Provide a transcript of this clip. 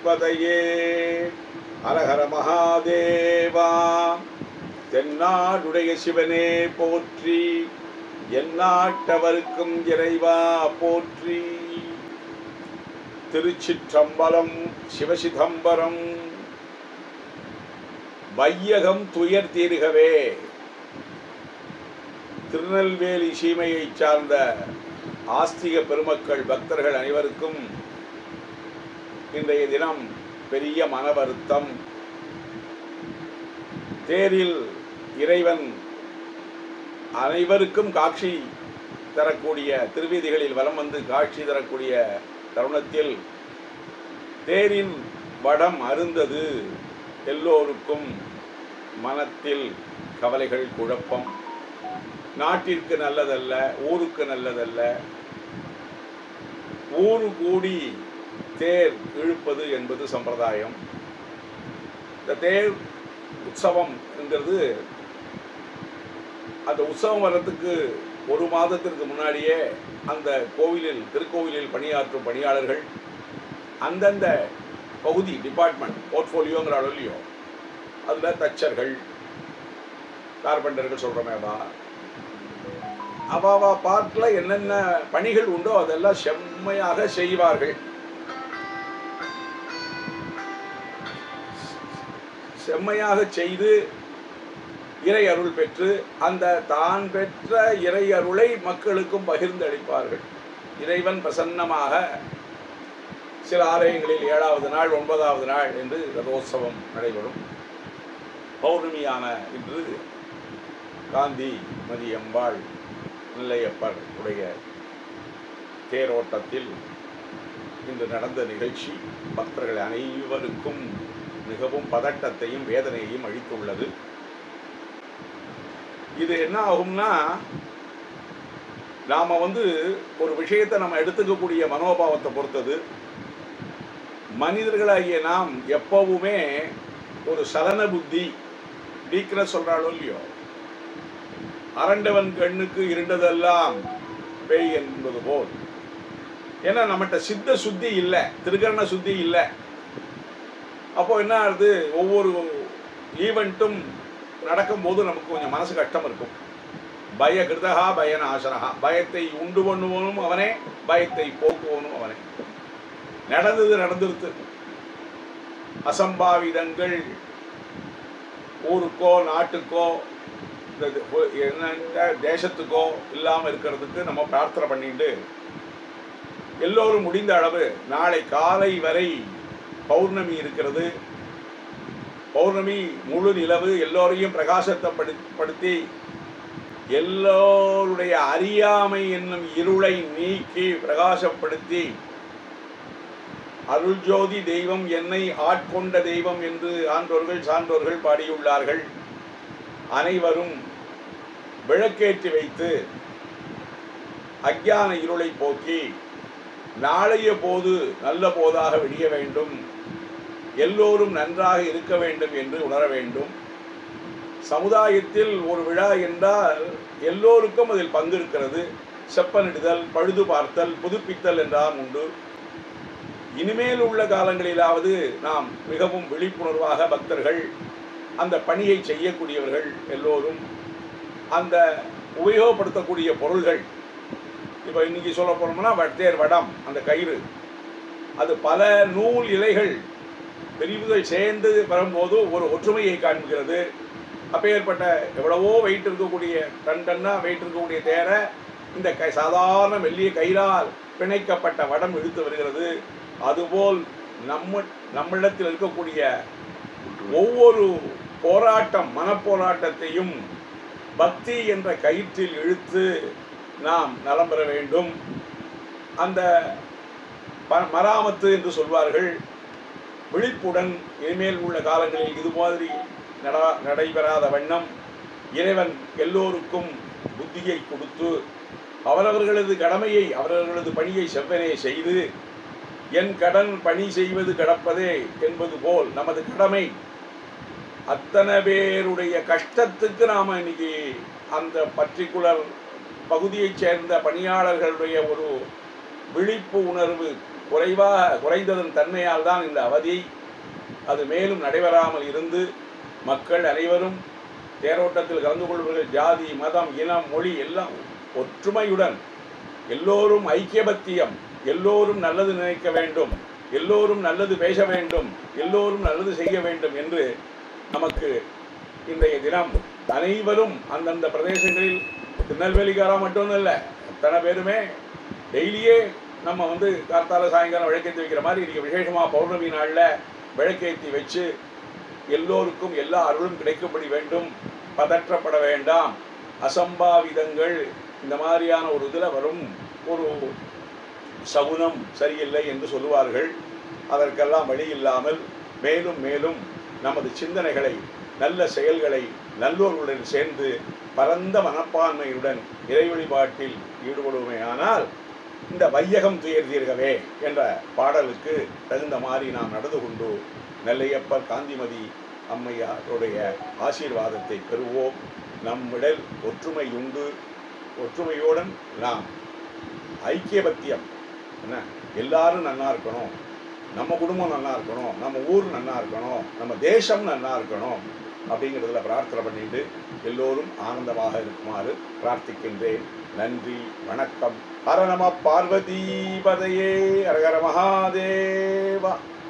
பார்வதிபதையே ஹரஹர மகாதேவா. தென்னாடுடைய சிவனே போற்றி, எந்நாட்டவர்க்கும் இறைவா போற்றி. திருச்சிற்றம்பலம். சிவசிதம்பரம். வையகம் துயர் தீர்கவே. திருநெல்வேலி சீமையை சார்ந்த ஆஸ்திக பெருமக்கள் பக்தர்கள் அனைவருக்கும் இன்றைய தினம் பெரிய மன வருத்தம். தேரில் இறைவன் அனைவருக்கும் காட்சி தரக்கூடிய, திருவீதிகளில் வலம் வந்து காட்சி தரக்கூடிய தருணத்தில் தேரின் வடம் அருந்தது. எல்லோருக்கும் மனத்தில் கவலைகள், குழப்பம். நாட்டிற்கு நல்லதல்ல, ஊருக்கு நல்லதல்ல. ஊரு கூடி தேர் இழுப்பது என்பது சம்பிரதாயம். இந்த தேர் உற்சவம் என்கிறது, அந்த உற்சவம் வர்றதுக்கு ஒரு மாதத்திற்கு முன்னாடியே அந்த கோவிலில், திருக்கோவிலில் பணியாற்றும் பணியாளர்கள் அந்தந்த பகுதி, டிபார்ட்மெண்ட், போர்ட்ஃபோலியோங்கிற அளவுலையோ, அதில் தச்சர்கள், கார்பெண்டர்கள் சொல்கிறோமேவா, அவாவா பார்ட்டில் என்னென்ன பணிகள் உண்டோ அதெல்லாம் செம்மையாக செய்வார்கள். செம்மையாக செய்து இறை அருள் பெற்று அந்த தான் பெற்ற இறை அருளை மக்களுக்கும் பகிர்ந்து அளிப்பார்கள். இறைவன் பிரசன்னமாக சில ஆலயங்களில் 7வது நாள் 9வது நாள் என்று ரதோத்சவம் நடைபெறும். பௌர்ணமியான இன்று காந்தி மதியம்பாள் நெல்லையப்பர் உடைய தேரோட்டத்தில் இன்று நடந்த நிகழ்ச்சி பக்தர்கள் அனைவருக்கும் மிகவும் பதட்டத்தையும் வேதனையையும் அளித்துள்ளது. இது என்ன ஆகும்னா, நாம் ஒரு விஷயத்தை நம்ம எடுத்துக்கக்கூடிய மனோபாவத்தை பொறுத்தது. மனிதர்களாகிய நாம் எப்பவுமே ஒரு சலன புத்தி, வீக்னஸ் சொல்றாளோ இல்லையோ, அரண்டவன் கண்ணுக்கு இருண்டதெல்லாம் பேய் என்பது போல். ஏன்னா நம்மகிட்ட சித்த சுத்தி இல்லை, திருக்கரண சுத்தி இல்லை. அப்போ என்ன ஆகுது, ஒவ்வொரு ஈவெண்ட்டும் நடக்கும்போது நமக்கு கொஞ்சம் மனசு கஷ்டம் இருக்கும். பய கிருதகா பயநாசனகா. பயத்தை உண்டு பண்ணுவோனும் அவனே, பயத்தை போக்குவோனும் அவனே. நடந்துருத்து. அசம்பாவிதங்கள் ஊருக்கோ நாட்டுக்கோ என்ன தேசத்துக்கோ இல்லாமல் இருக்கிறதுக்கு நம்ம பிரார்த்தனை பண்ணிட்டு எல்லோரும் முடிந்த அளவு நாளை காலை வரை பௌர்ணமி இருக்கிறது. பௌர்ணமி முழு நிலவு எல்லோரையும் பிரகாசத்தைப்படுத்தி எல்லோருடைய அறியாமை என்னும் இருளை நீக்கி பிரகாசப்படுத்தி, அருள் ஜோதி தெய்வம் என்னை ஆட்கொண்ட தெய்வம் என்று ஆன்றோர்கள் சான்றோர்கள் பாடியுள்ளார்கள். அனைவரும் விளக்கேற்றி வைத்து அஞ்ஞான இருளை போக்கி நாளைய போது நல்ல போதாக விடிய வேண்டும், எல்லோரும் நன்றாக இருக்க வேண்டும் என்று உணர வேண்டும். சமுதாயத்தில் ஒரு விழா என்றால் எல்லோருக்கும் அதில் பங்கு இருக்கிறது. செப்பனிடுதல், பழுது பார்த்தல், புதுப்பித்தல் என்றால் உண்டு. இனிமேல் உள்ள காலங்களிலாவது நாம் மிகவும் விழிப்புணர்வாக பக்தர்கள், அந்த பணியை செய்யக்கூடியவர்கள் எல்லோரும் அந்த உபயோகப்படுத்தக்கூடிய பொருள்கள், இப்போ இன்னைக்கு சொல்ல போனோம்னா தேர் வடம், அந்த கயிறு, அது பல நூல் இலைகள் பிரிவுகள் சேர்ந்து வரும்போது ஒரு ஒற்றுமையை காண்பிக்கிறது. அப்பேற்பட்ட எவ்வளவோ வெயிட் இருக்கக்கூடிய, டன்னா வெயிட் இருக்கக்கூடிய தேரை இந்த சாதாரண மெல்லிய கயிறால் பிணைக்கப்பட்ட வடம் இழுத்து வருகிறது. அதுபோல் நம்மிடத்தில் இருக்கக்கூடிய ஒவ்வொரு போராட்டம், மனப்போராட்டத்தையும் பக்தி என்ற கயிற்றில் இழுத்து நாம் நலம் பெற வேண்டும். அந்த மராமத்து என்று சொல்வார்கள். விழிப்புடன் இனிமேல் உள்ள காலங்களில் இது மாதிரி நடைபெறாத வண்ணம் இறைவன் எல்லோருக்கும் புத்தியை கொடுத்து அவரவர்களது கடமையை, அவரவர்களது பணியை செவ்வனே செய்து, என் கடன் பணி செய்வது கடப்பதே என்பது போல் நமது கடமை அத்தனை பேருடைய கஷ்டத்துக்கு நாம் இன்னைக்கு அந்த பர்டிகுலர் பகுதியைச் சேர்ந்த பணியாளர்களுடைய ஒரு விழிப்பு உணர்வு குறைந்ததன் தன்மையால் தான் இந்த அவதி அது மேலும் நடைபெறாமல் இருந்து மக்கள் அனைவரும் தேரோட்டத்தில் கலந்து கொள்வர்கள் ஜாதி மதம் இனம் மொழி எல்லாம் ஒற்றுமையுடன் எல்லோரும் ஐக்கியபத்தியம், எல்லோரும் நல்லது நினைக்க வேண்டும், எல்லோரும் நல்லது பேச வேண்டும், எல்லோரும் நல்லது செய்ய வேண்டும் என்று நமக்கு இன்றைய தினம் அனைவரும் அந்தந்த பிரதேசங்களில் திருநெல்வேலிக்காரா மட்டும் இல்லை, அத்தனை பேருமே டெய்லியே நம்ம கார்த்தால சாயங்காலம் விளக்கேற்றி வைக்கிற மாதிரி இன்றைக்கி விசேஷமாக பௌர்ணமி நாளில் விளக்கேற்றி வச்சு எல்லோருக்கும் எல்லா அருளும் கிடைக்கும்படி வேண்டும். பதற்றப்பட வேண்டாம். அசம்பாவிதங்கள் இந்த மாதிரியான ஒரு இதில் வரும் ஒரு சகுனம் சரியில்லை என்று சொல்லுவார்கள். அதற்கெல்லாம் வழி இல்லாமல் மேலும் மேலும் நமது சிந்தனைகளை நல்ல செயல்களை நல்லோர்களுடன் சேர்ந்து பரந்த மனப்பான்மையுடன் இறை வழிபாட்டில் ஈடுபடுவோமேயானால் இந்த வையகம் துயர் தீர்கவே என்ற பாடலுக்கு தகுந்த மாதிரி நாம் நடந்து கொண்டு நெல்லையப்பர் காந்திமதி அம்மையாருடைய ஆசீர்வாதத்தை பெறுவோம். நம்மிடல் ஒற்றுமை உண்டு. ஒற்றுமையுடன் நாம் ஐக்கியபத்தியம் என்ன, எல்லாரும் நல்லா இருக்கணும், நம்ம குடும்பம் நல்லா இருக்கணும், நம்ம ஊர் நல்லா இருக்கணும், நம்ம தேசம் நல்லா இருக்கணும் அப்படிங்கிறதுல பிரார்த்தனை பண்ணிட்டு எல்லோரும் ஆனந்தமாக இருக்குமாறு பிரார்த்திக்கின்றேன். நன்றி, வணக்கம். ஹர நம பார்வதி பதையே, ஹர ஹர மகாதேவா.